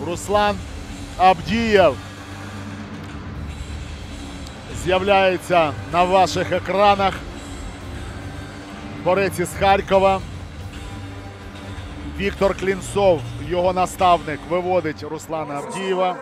Руслан Абдієв з'являється на ваших екранах. Борець із Харкова. Віктор Клінцов, його наставник, виводить Руслана Абдієва.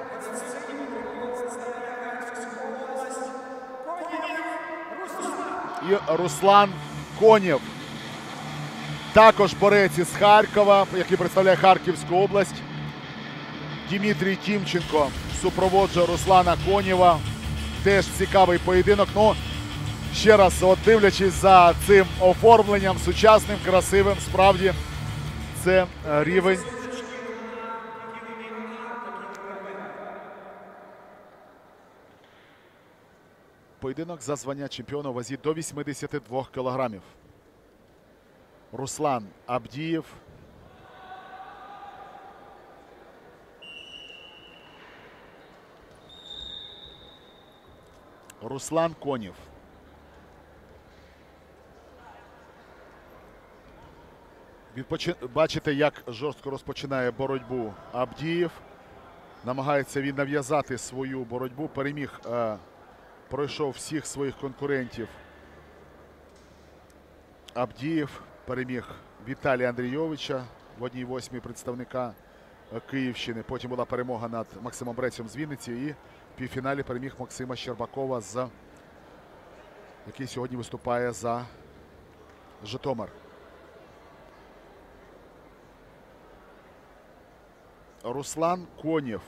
І Руслан Конєв, також борець із Харкова, який представляє Харківську область. Дмитрій Тімченко супроводжує Руслана Конєва. Теж цікавий поєдинок. Ну, ще раз, от дивлячись за цим оформленням, сучасним, красивим, справді, це рівень. Поєдинок за звання чемпіона у вазі до 82 кілограмів. Руслан Абдієв. Руслан Конєв. Бачите, як жорстко розпочинає боротьбу Абдієв. Намагається він нав'язати свою боротьбу. Переміг, пройшов всіх своїх конкурентів. Абдієв переміг Віталія Андрійовича в 1/8 представника Київщини. Потім була перемога над Максимом Брецем з Вінниці. І в півфіналі переміг Максима Щербакова, який сьогодні виступає за Житомир. Руслан Конєв.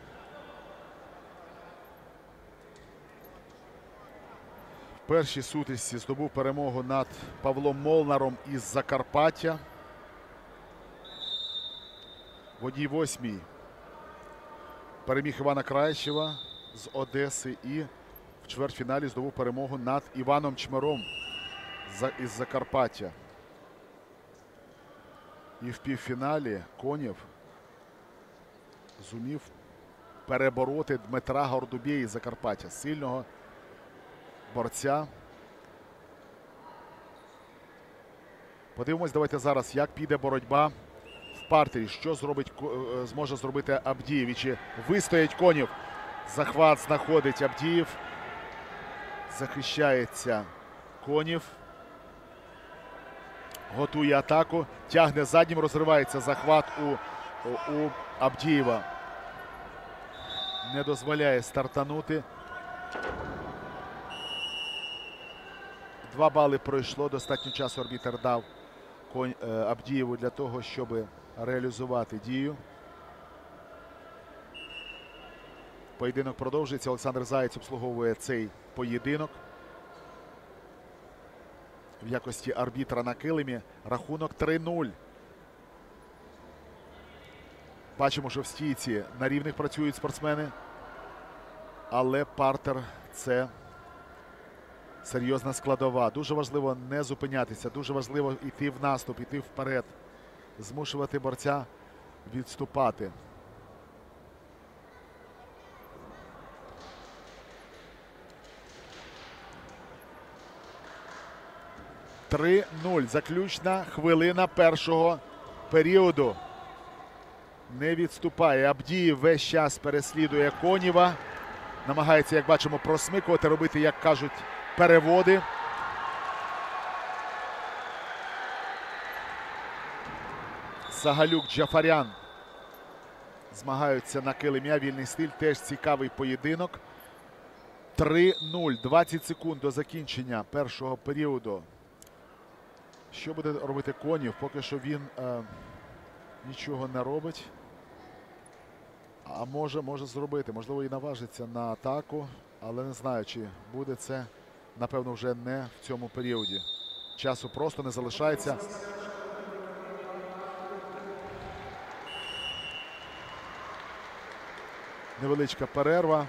В першій сутичці здобув перемогу над Павлом Молнаром із Закарпаття. В 1/8 переміг Івана Краєщева з Одеси і в чвертьфіналі здобув перемогу над Іваном Чмиром із Закарпаття. І в півфіналі Конєв зумів перебороти Дмитра Гордубєя із Закарпаття. Сильного борця. Подивимось, давайте зараз, як піде боротьба в партері. Що зможе зробити Абдієв? І чи вистоять Конєв? Захват знаходить Абдієв. Захищається Конєв. Готує атаку. Тягне заднім, розривається захват у Абдієва. Не дозволяє стартанути. 2 бали пройшло. Достатньо часу арбітр дав Абдієву для того, щоб реалізувати дію. Поєдинок продовжується. Олександр Заєць обслуговує цей поєдинок в якості арбітра на килимі. Рахунок 3-0. Бачимо, що в стійці на рівних працюють спортсмени. Але партер – це серйозна складова. Дуже важливо не зупинятися. Дуже важливо йти в наступ, йти вперед. Змушувати борця відступати. (3-0). Заключна хвилина першого періоду. Не відступає. Абдієв весь час переслідує Конєва. Намагається, як бачимо, просмикувати, робити, як кажуть, переводи. Сагалюк, Джафарян змагаються на килимі. Вільний стиль. Теж цікавий поєдинок. 3-0. 20 секунд до закінчення першого періоду. Що буде робити Конєв? Поки що він нічого не робить. А може зробити. Можливо, і наважиться на атаку. Але не знаю, чи буде це, напевно, вже не в цьому періоді. Часу просто не залишається. Невеличка перерва.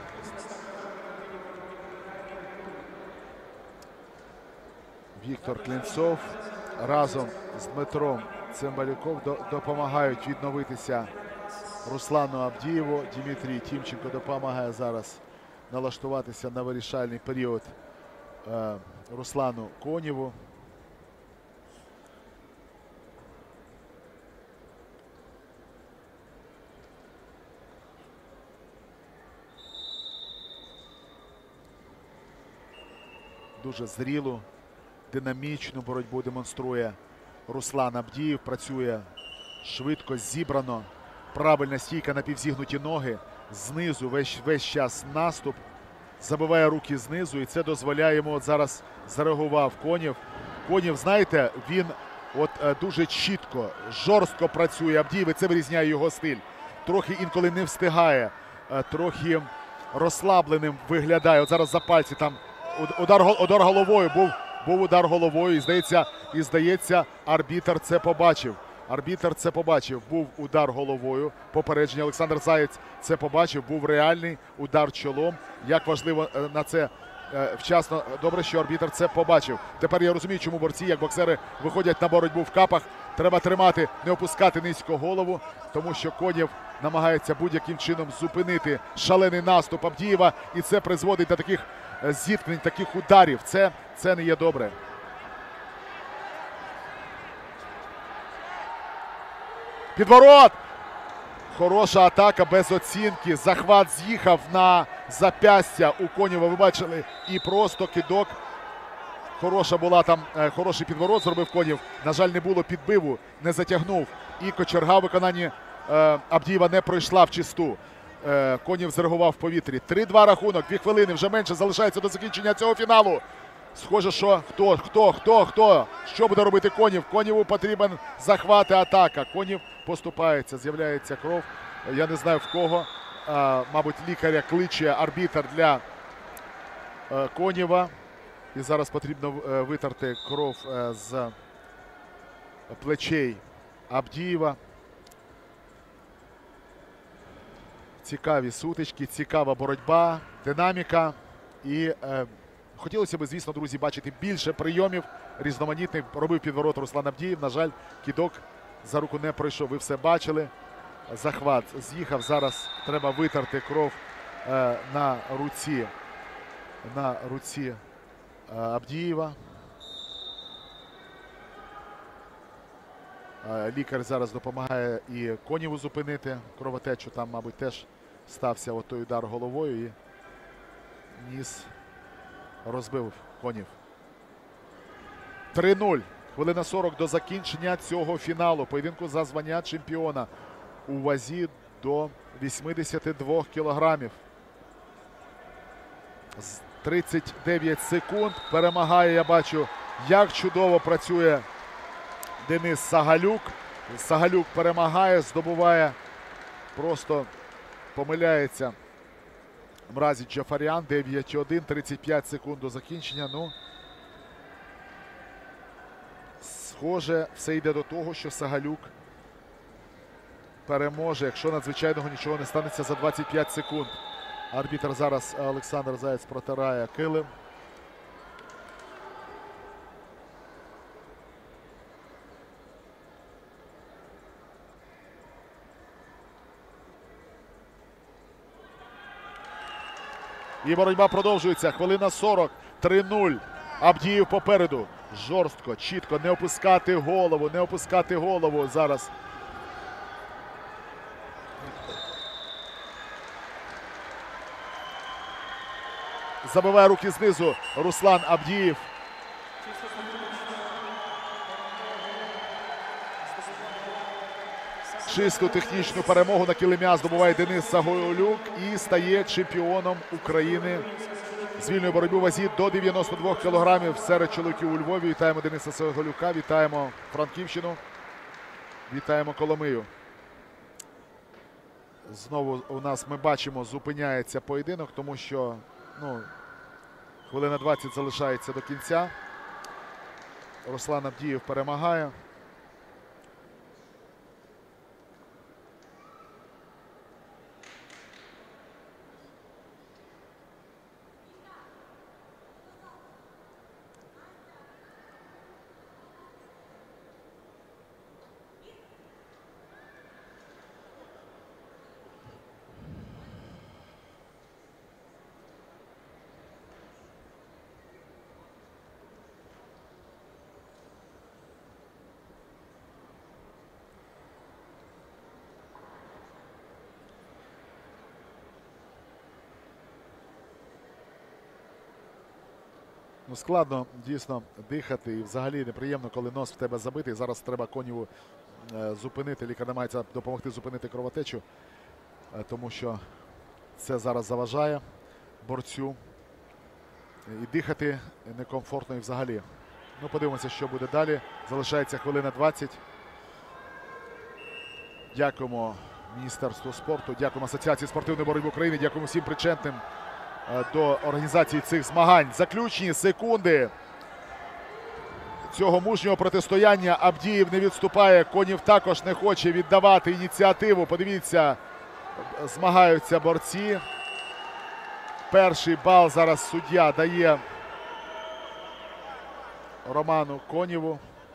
Віктор Клінцов разом з Дмитром Цимбалюком допомагають відновитися Руслану Абдієву. Дмитрій Тімченко допомагає зараз налаштуватися на вирішальний період Руслану Конєву. Дуже зрілу, динамічну боротьбу демонструє Руслан Абдієв. Працює швидко, зібрано. Правильна стійка, напівзігнуті ноги. Знизу весь час наступ. Забиває руки знизу, і це дозволяє йому, от зараз зареагував Конєв. Конєв, знаєте, він от дуже чітко, жорстко працює Абдієв, і це вирізняє його стиль. Трохи інколи не встигає, трохи розслабленим виглядає. От зараз за пальці там удар головою, був удар головою, і здається, арбітр це побачив. Арбітр це побачив. Був удар головою. Попередження. Олександр Заєць це побачив. Був реальний удар чолом. Як важливо на це вчасно. Добре, що арбітр це побачив. Тепер я розумію, чому борці, як боксери, виходять на боротьбу в капах. Треба тримати, не опускати низько голову, тому що Конєв намагається будь-яким чином зупинити шалений наступ Абдієва. І це призводить до таких зіткнень, таких ударів. Це не є добре. Підворот! Хороша атака без оцінки. Захват з'їхав на зап'ястя у Конєва. Ви бачили, і просто кидок. Хороша була там, хороший підворот зробив Конєв. На жаль, не було підбиву, не затягнув. І кочерга в виконанні Абдієва не пройшла в чисту. Конєв зреагував в повітрі. 3-2 рахунок, 2 хвилини, вже менше залишається до закінчення цього фіналу. Схоже, що хто? Що буде робити Конєв? Конєву потрібен захват і атака. Конєв поступається, з'являється кров. Я не знаю в кого. Мабуть, лікаря кличе арбітр для Конєва. І зараз потрібно витерти кров з плечей Абдієва. Цікаві сутички, цікава боротьба, динаміка. І хотілося б, звісно, друзі, бачити більше прийомів різноманітних. Робив підворот Руслан Абдієв. На жаль, кидок за руку не пройшов. Ви все бачили. Захват з'їхав. Зараз треба витерти кров на руці Абдієва. Лікар зараз допомагає і Конєву зупинити кровотечу. Там, мабуть, теж стався той удар головою і ніс розбив Конєв. 3-0. Хвилина 40 до закінчення цього фіналу. Поєдинку за звання чемпіона у вазі до 82 кілограмів. 39 секунд. Перемагає, я бачу, як чудово працює Денис Сагалюк. Сагалюк перемагає, здобуває, просто помиляється Мразі Джафарян. 9-1, 35 секунд до закінчення. Ну, схоже, все йде до того, що Сагалюк переможе, якщо надзвичайного нічого не станеться за 25 секунд. Арбітр зараз Олександр Заєць протирає килим. І боротьба продовжується. Хвилина 40. 3-0. Абдієв попереду. Жорстко, чітко. Не опускати голову. Не опускати голову зараз. Забиває руки знизу Руслан Абдієв. Чисту технічну перемогу на килимя здобуває Денис Сагалюк і стає чемпіоном України з вільної боротьби у вазі до 92 кілограмів серед чоловіків у Львові. Вітаємо Дениса Сагалюка, вітаємо Франківщину, вітаємо Коломию. Знову у нас, ми бачимо, зупиняється поєдинок, тому що хвилина 20 залишається до кінця. Руслан Абдієв перемагає. Ну, складно дійсно дихати і взагалі неприємно, коли нос в тебе забитий. Зараз треба Конєву зупинити. Лікар намагається допомогти зупинити кровотечу, тому що це зараз заважає борцю. І дихати некомфортно і взагалі. Ну, подивимося, що буде далі. Залишається хвилина 20. Дякуємо Міністерству спорту, дякуємо Асоціації спортивної боротьби України, дякуємо всім причетним до організації цих змагань. Заключні секунди цього мужнього протистояння. Абдієв не відступає, Конєв також не хоче віддавати ініціативу. Подивіться, змагаються борці. Перший бал зараз суддя дає Роману Конєву.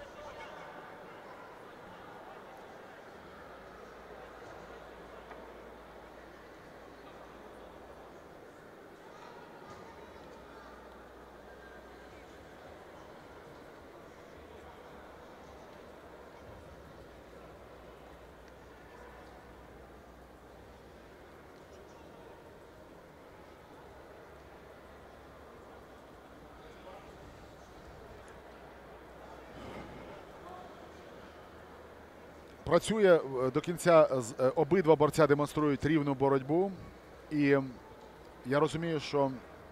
Працює до кінця, обидва борця демонструють рівну боротьбу. І я розумію, що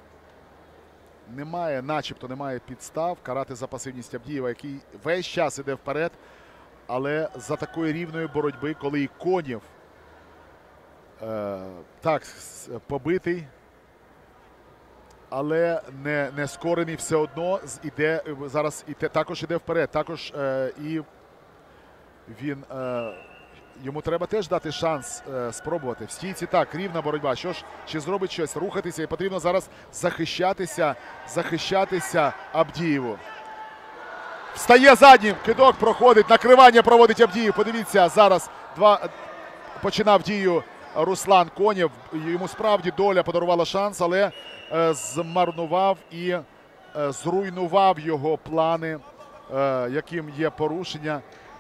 начебто немає підстав карати за пасивність Абдієва, який весь час іде вперед. Але за такої рівної боротьби, коли і Конєв так побитий, але не скорений, все одно зараз також іде вперед. Також і йому треба теж дати шанс спробувати. В стійці так, рівна боротьба. Що ж, чи зробить щось? Рухатися, і потрібно зараз захищатися Абдієву. Встає заднім, кидок проходить, накривання проводить Абдієв. Подивіться, зараз починав дію Руслан Конєв. Йому справді доля подарувала шанс, але змарнував і зруйнував його плани, яким є порушення.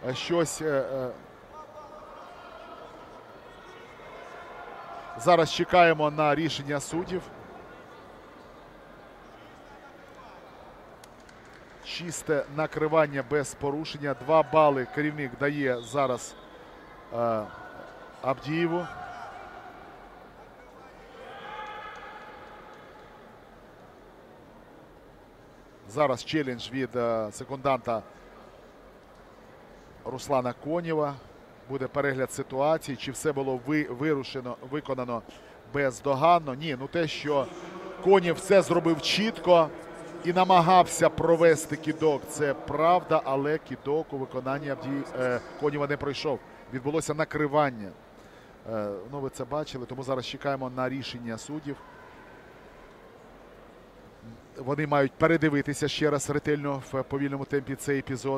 Зараз чекаємо на рішення суддів. Чисте накривання без порушення. 2 бали керівник дає зараз Абдієву. Зараз челендж від секунданта Руслана Конєва. Буде перегляд ситуації, чи все було виконано бездоганно. Ні, ну те, що Конєв все зробив чітко і намагався провести кидок, це правда, але кидок у виконанні Конєва не пройшов. Відбулося накривання. Ну, ви це бачили, тому зараз чекаємо на рішення суддів. Вони мають передивитися ще раз ретельно в повільному темпі цей епізод.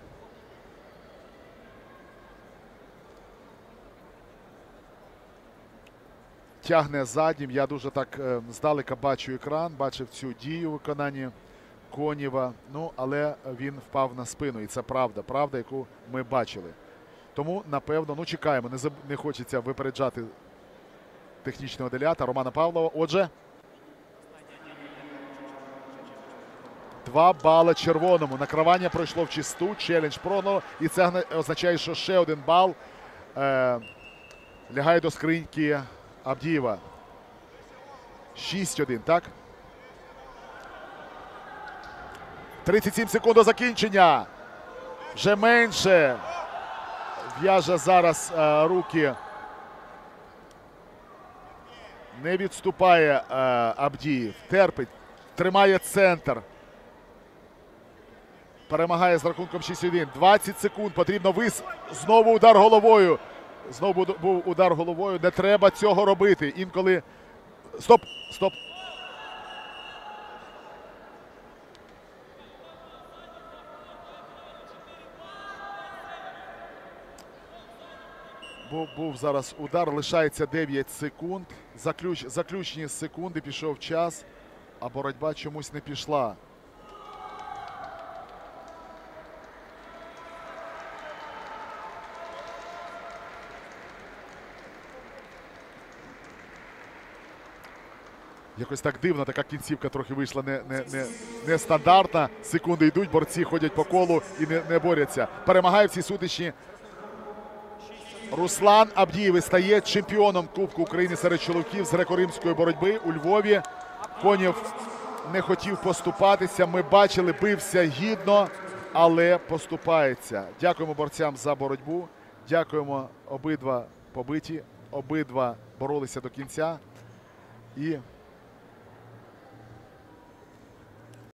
Тягне заднім. Я дуже так здалека бачу екран, бачив цю дію у виконанні Конєва. Ну, але він впав на спину. І це правда. Правда, яку ми бачили. Тому, напевно, ну чекаємо. Не хочеться випереджати технічного делята Романа Павлова. Отже, 2 бали червоному. Накривання пройшло в чисту. Челендж програно. І це означає, що ще 1 бал лягає до скриньки Абдієва. 6-1, так? 37 секунд до закінчення. Вже менше. В'яже зараз руки. Не відступає Абдієв. Терпить. Тримає центр. Перемагає з рахунком 6-1. 20 секунд. Потрібно знову удар головою. Знову був удар головою. Не треба цього робити. Інколи... Стоп! Стоп! Був зараз удар. Лишається 9 секунд. Заключні секунди. Пішов час. А боротьба чомусь не пішла. Якось так дивно, така кінцівка трохи вийшла нестандартна. Секунди йдуть, борці ходять по колу і не борються. Перемагає в цій сутичні Руслан Абдієв стає чемпіоном Кубку України серед чоловіків з греко-римської боротьби у Львові. Конєв не хотів поступатися. Ми бачили, бився гідно, але поступається. Дякуємо борцям за боротьбу. Дякуємо, обидва побиті, обидва боролися до кінця. І